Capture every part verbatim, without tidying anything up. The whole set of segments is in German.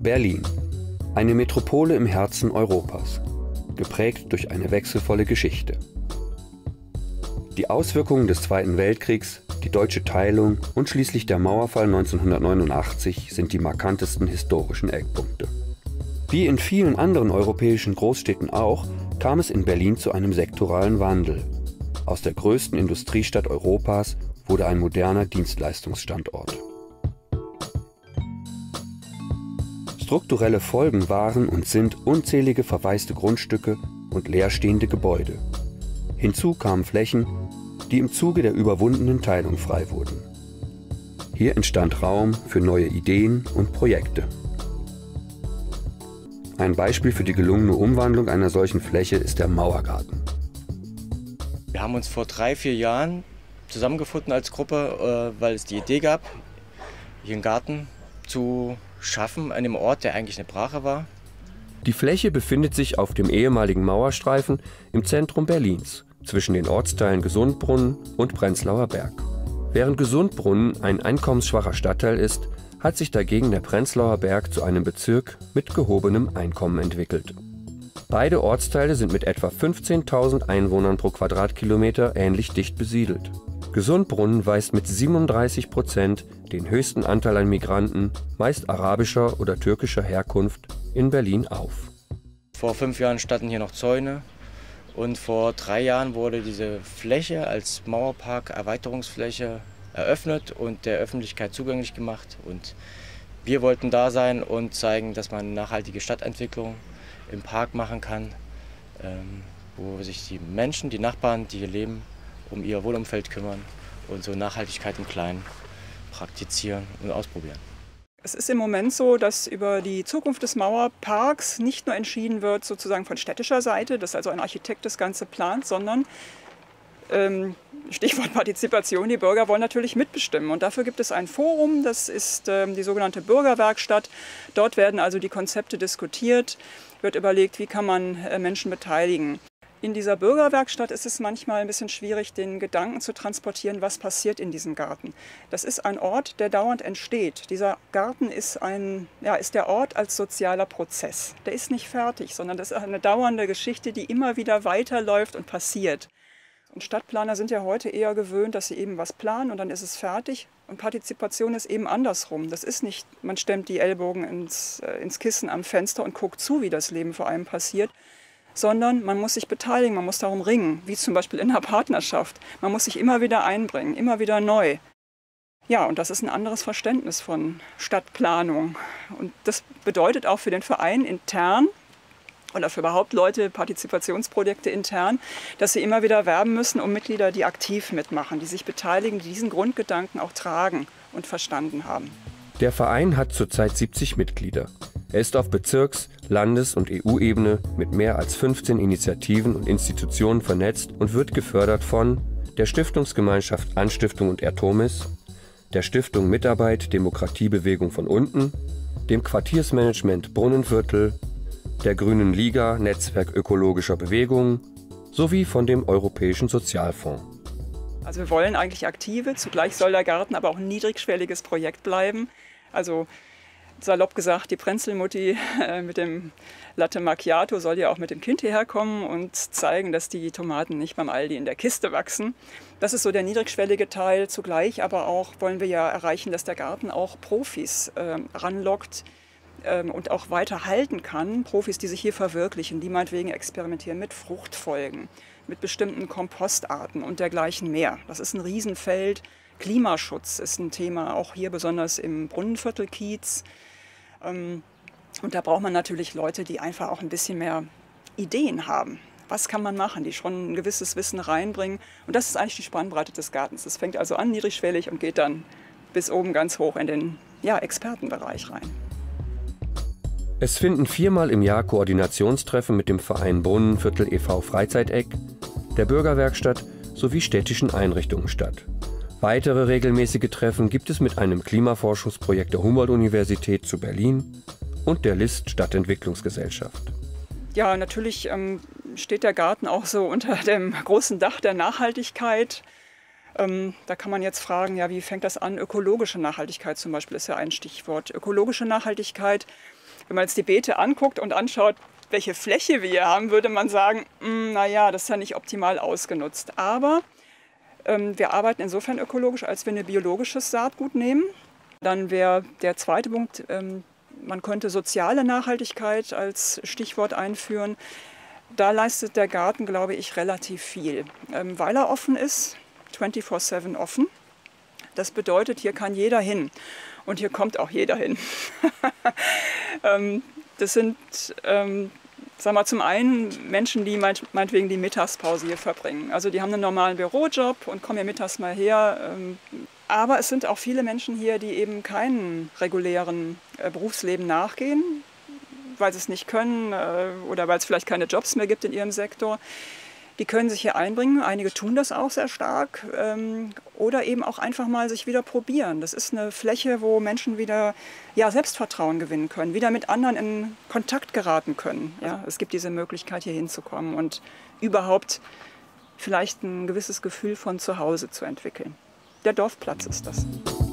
Berlin, eine Metropole im Herzen Europas, geprägt durch eine wechselvolle Geschichte. Die Auswirkungen des Zweiten Weltkriegs, die deutsche Teilung und schließlich der Mauerfall neunzehnhundertneunundachtzig sind die markantesten historischen Eckpunkte. Wie in vielen anderen europäischen Großstädten auch, kam es in Berlin zu einem sektoralen Wandel. Aus der größten Industriestadt Europas wurde ein moderner Dienstleistungsstandort. Strukturelle Folgen waren und sind unzählige verwaiste Grundstücke und leerstehende Gebäude. Hinzu kamen Flächen, die im Zuge der überwundenen Teilung frei wurden. Hier entstand Raum für neue Ideen und Projekte. Ein Beispiel für die gelungene Umwandlung einer solchen Fläche ist der Mauergarten. Wir haben uns vor drei, vier Jahren zusammengefunden als Gruppe, weil es die Idee gab, hier einen Garten zu schaffen an einem Ort, der eigentlich eine Brache war. Die Fläche befindet sich auf dem ehemaligen Mauerstreifen im Zentrum Berlins, zwischen den Ortsteilen Gesundbrunnen und Prenzlauer Berg. Während Gesundbrunnen ein einkommensschwacher Stadtteil ist, hat sich dagegen der Prenzlauer Berg zu einem Bezirk mit gehobenem Einkommen entwickelt. Beide Ortsteile sind mit etwa fünfzehntausend Einwohnern pro Quadratkilometer ähnlich dicht besiedelt. Gesundbrunnen weist mit siebenunddreißig Prozent den höchsten Anteil an Migranten, meist arabischer oder türkischer Herkunft, in Berlin auf. Vor fünf Jahren standen hier noch Zäune und vor drei Jahren wurde diese Fläche als Mauerpark, Erweiterungsfläche eröffnet und der Öffentlichkeit zugänglich gemacht. Und wir wollten da sein und zeigen, dass man nachhaltige Stadtentwicklung im Park machen kann, ähm, wo sich die Menschen, die Nachbarn, die hier leben, um ihr Wohnumfeld kümmern und so Nachhaltigkeit im Kleinen praktizieren und ausprobieren. Es ist im Moment so, dass über die Zukunft des Mauerparks nicht nur entschieden wird sozusagen von städtischer Seite, dass also ein Architekt das Ganze plant, sondern ähm, Stichwort Partizipation, die Bürger wollen natürlich mitbestimmen. Und dafür gibt es ein Forum, das ist ähm, die sogenannte Bürgerwerkstatt. Dort werden also die Konzepte diskutiert, wird überlegt, wie kann man äh, Menschen beteiligen. In dieser Bürgerwerkstatt ist es manchmal ein bisschen schwierig, den Gedanken zu transportieren, was passiert in diesem Garten. Das ist ein Ort, der dauernd entsteht. Dieser Garten ist, ein, ja, ist der Ort als sozialer Prozess. Der ist nicht fertig, sondern das ist eine dauernde Geschichte, die immer wieder weiterläuft und passiert. Und Stadtplaner sind ja heute eher gewöhnt, dass sie eben was planen und dann ist es fertig. Und Partizipation ist eben andersrum. Das ist nicht, man stemmt die Ellbogen ins, äh, ins Kissen am Fenster und guckt zu, wie das Leben vor einem passiert, sondern man muss sich beteiligen, man muss darum ringen, wie zum Beispiel in einer Partnerschaft. Man muss sich immer wieder einbringen, immer wieder neu. Ja, und das ist ein anderes Verständnis von Stadtplanung. Und das bedeutet auch für den Verein intern, oder für überhaupt Leute, Partizipationsprojekte intern, dass sie immer wieder werben müssen um Mitglieder, die aktiv mitmachen, die sich beteiligen, die diesen Grundgedanken auch tragen und verstanden haben. Der Verein hat zurzeit siebzig Mitglieder. Er ist auf Bezirks-, Landes- und E U-Ebene mit mehr als fünfzehn Initiativen und Institutionen vernetzt und wird gefördert von der Stiftungsgemeinschaft Anstiftung und Ertomis, der Stiftung Mitarbeit Demokratiebewegung von unten, dem Quartiersmanagement Brunnenviertel, der Grünen Liga Netzwerk ökologischer Bewegungen sowie von dem Europäischen Sozialfonds. Also wir wollen eigentlich Aktive, zugleich soll der Garten aber auch ein niedrigschwelliges Projekt bleiben. Also salopp gesagt, die Prenzelmutti äh, mit dem Latte Macchiato soll ja auch mit dem Kind hierher kommen und zeigen, dass die Tomaten nicht beim Aldi in der Kiste wachsen. Das ist so der niedrigschwellige Teil. Zugleich aber auch wollen wir ja erreichen, dass der Garten auch Profis äh, ranlockt ähm, und auch weiter halten kann. Profis, die sich hier verwirklichen, die meinetwegen experimentieren mit Fruchtfolgen, mit bestimmten Kompostarten und dergleichen mehr. Das ist ein Riesenfeld. Klimaschutz ist ein Thema, auch hier besonders im Brunnenviertel-Kiez. Und da braucht man natürlich Leute, die einfach auch ein bisschen mehr Ideen haben. Was kann man machen, die schon ein gewisses Wissen reinbringen. Und das ist eigentlich die Spannbreite des Gartens. Es fängt also an niedrigschwellig und geht dann bis oben ganz hoch in den ja, Expertenbereich rein. Es finden viermal im Jahr Koordinationstreffen mit dem Verein Brunnenviertel e V Freizeiteck, der Bürgerwerkstatt sowie städtischen Einrichtungen statt. Weitere regelmäßige Treffen gibt es mit einem Klimaforschungsprojekt der Humboldt-Universität zu Berlin und der List Stadtentwicklungsgesellschaft. Ja, natürlich ähm, steht der Garten auch so unter dem großen Dach der Nachhaltigkeit. Ähm, da kann man jetzt fragen, ja, wie fängt das an? Ökologische Nachhaltigkeit zum Beispiel ist ja ein Stichwort. Ökologische Nachhaltigkeit Wenn man jetzt die Beete anguckt und anschaut, welche Fläche wir hier haben, würde man sagen, naja, das ist ja nicht optimal ausgenutzt. Aber ähm, wir arbeiten insofern ökologisch, als wir ein biologisches Saatgut nehmen. Dann wäre der zweite Punkt, ähm, man könnte soziale Nachhaltigkeit als Stichwort einführen. Da leistet der Garten, glaube ich, relativ viel, ähm, weil er offen ist, vierundzwanzig sieben offen. Das bedeutet, hier kann jeder hin und hier kommt auch jeder hin. ähm, das sind, ähm, sagen wir, zum einen Menschen, die meint, meinetwegen die Mittagspause hier verbringen. Also die haben einen normalen Bürojob und kommen hier mittags mal her. Ähm, aber es sind auch viele Menschen hier, die eben keinen regulären äh, Berufsleben nachgehen, weil sie es nicht können äh, oder weil es vielleicht keine Jobs mehr gibt in ihrem Sektor. Die können sich hier einbringen, einige tun das auch sehr stark ähm, oder eben auch einfach mal sich wieder probieren. Das ist eine Fläche, wo Menschen wieder ja, Selbstvertrauen gewinnen können, wieder mit anderen in Kontakt geraten können. Ja? Es gibt diese Möglichkeit, hier hinzukommen und überhaupt vielleicht ein gewisses Gefühl von Zuhause zu entwickeln. Der Dorfplatz ist das.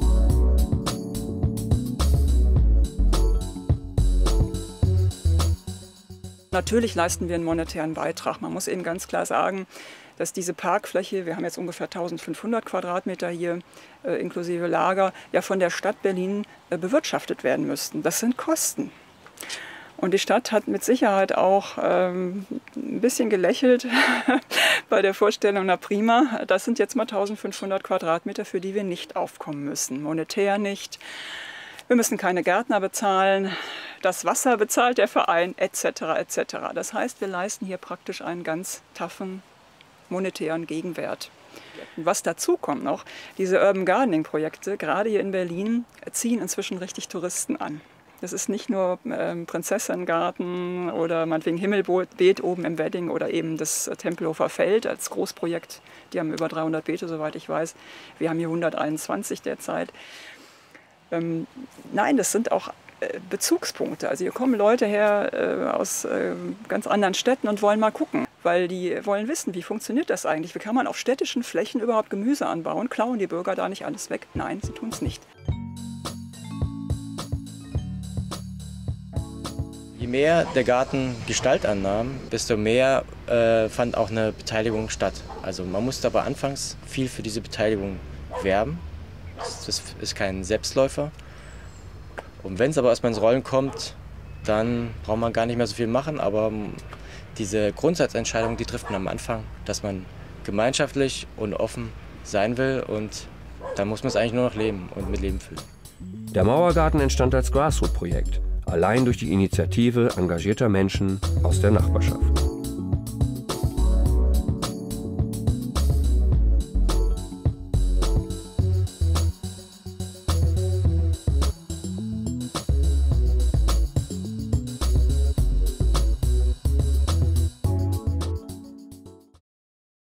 Natürlich leisten wir einen monetären Beitrag. Man muss eben ganz klar sagen, dass diese Parkfläche, wir haben jetzt ungefähr eintausendfünfhundert Quadratmeter hier, äh, inklusive Lager, ja von der Stadt Berlin äh, bewirtschaftet werden müssten. Das sind Kosten. Und die Stadt hat mit Sicherheit auch ähm, ein bisschen gelächelt bei der Vorstellung, na prima, das sind jetzt mal eintausendfünfhundert Quadratmeter, für die wir nicht aufkommen müssen, monetär nicht. Wir müssen keine Gärtner bezahlen, das Wasser bezahlt der Verein, et cetera et cetera. Das heißt, wir leisten hier praktisch einen ganz taffen monetären Gegenwert. Und was dazu kommt noch, diese Urban Gardening Projekte, gerade hier in Berlin, ziehen inzwischen richtig Touristen an. Das ist nicht nur ähm, Prinzessinnengarten oder meinetwegen Himmelbeet oben im Wedding oder eben das Tempelhofer Feld als Großprojekt. Die haben über dreihundert Beete, soweit ich weiß. Wir haben hier hunderteinundzwanzig derzeit. Ähm, nein, das sind auch äh, Bezugspunkte. Also hier kommen Leute her äh, aus äh, ganz anderen Städten und wollen mal gucken, weil die wollen wissen, wie funktioniert das eigentlich? Wie kann man auf städtischen Flächen überhaupt Gemüse anbauen? Klauen die Bürger da nicht alles weg? Nein, sie tun es nicht. Je mehr der Garten Gestalt annahm, desto mehr äh, fand auch eine Beteiligung statt. Also man musste aber anfangs viel für diese Beteiligung werben. Das ist kein Selbstläufer. Und wenn es aber erstmal ins Rollen kommt, dann braucht man gar nicht mehr so viel machen. Aber diese Grundsatzentscheidung, die trifft man am Anfang, dass man gemeinschaftlich und offen sein will. Und dann muss man es eigentlich nur noch leben und mit Leben füllen. Der Mauergarten entstand als Grassroot-Projekt, allein durch die Initiative engagierter Menschen aus der Nachbarschaft.